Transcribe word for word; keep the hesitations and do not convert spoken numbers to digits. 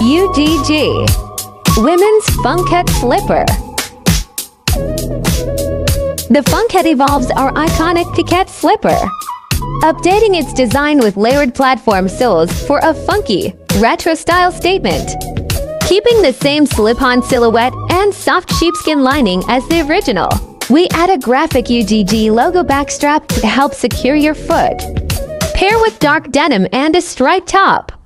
U G G Women's Funkette Slipper. The Funkette evolves our iconic piquette slipper, updating its design with layered platform soles for a funky, retro-style statement. Keeping the same slip-on silhouette and soft sheepskin lining as the original, we add a graphic U G G logo backstrap to help secure your foot. Pair with dark denim and a striped top.